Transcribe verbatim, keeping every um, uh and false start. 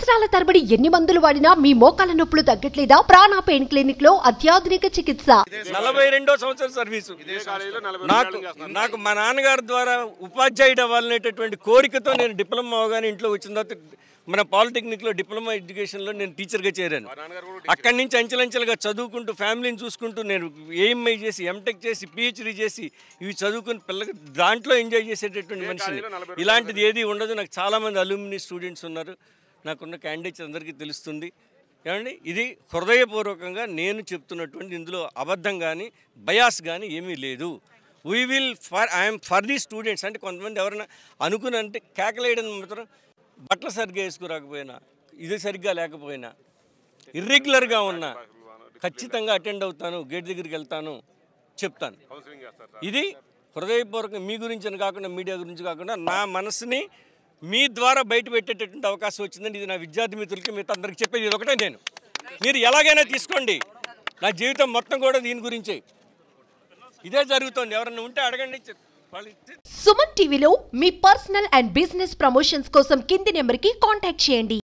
సంవత్సరాల తరబడి ఎన్ని మందులు వాడినా మీ మోకాల నొప్పులు తగ్గట్లేదా? ప్రాణ పెయిన్ క్లినిక్ లో అత్యాధునిక చికిత్స. నలభై రెండో సంవత్సరం సర్వీసు నాకు నాకు మా నాన్నగారి ద్వారా ఉపాధ్యాయుడు అవ్వాలనేటటువంటి కోరికతో నేను డిప్లొమా అవగానే ఇంట్లో వచ్చిన తర్వాత మన పాలిటెక్నిక్లో డిప్లొమా ఎడ్యుకేషన్లో నేను టీచర్గా చేరాను. అక్కడి నుంచి అంచెలంచెలుగా చదువుకుంటూ ఫ్యామిలీని చూసుకుంటూ నేను ఏఎంఐ చేసి ఎంటెక్ చేసి పిహెచ్డీ చేసి ఇవి చదువుకుని పిల్లలకి దాంట్లో ఎంజాయ్ చేసేటటువంటి మనిషిని. ఇలాంటిది ఏది ఉండదు. నాకు చాలామంది అల్యూమినీ స్టూడెంట్స్ ఉన్నారు. నాకున్న క్యాండిడేట్స్ అందరికీ తెలుస్తుంది. ఏమండి, ఇది హృదయపూర్వకంగా నేను చెప్తున్నటువంటి, ఇందులో అబద్ధం కానీ బయాస్ కానీ ఏమీ లేదు. We will for aim for the students. అంటే కొంతమంది ఎవరైనా అనుకుని అంటే కేకలేయడం మాత్రం, బట్టలు సరిగ్గా వేసుకురాకపోయినా, ఇది సరిగ్గా లేకపోయినా, ఇర్రెగ్యులర్గా ఉన్నా ఖచ్చితంగా అటెండ్ అవుతాను, గేట్ దగ్గరికి వెళ్తాను, చెప్తాను. ఇది హృదయపూర్వకంగా మీ గురించి అని కాకుండా, మీడియా గురించి కాకుండా, నా మనసుని మీ ద్వారా బయట పెట్టేటటువంటి అవకాశం వచ్చిందండి. ఇది నా విద్యార్థి మిత్రులకి, మీతో అందరికి చెప్పేది ఇది ఒకటే. నేను మీరు ఎలాగైనా తీసుకోండి, నా జీవితం మొత్తం కూడా దీని గురించే. ఇదే జరుగుతుంది. ఎవరన్నా ఉంటే అడగండి. సుమన్ టీవీలో మీ పర్సనల్ అండ్ బిజినెస్ ప్రమోషన్స్ కోసం కింది నెంబర్కి కాంటాక్ట్ చేయండి.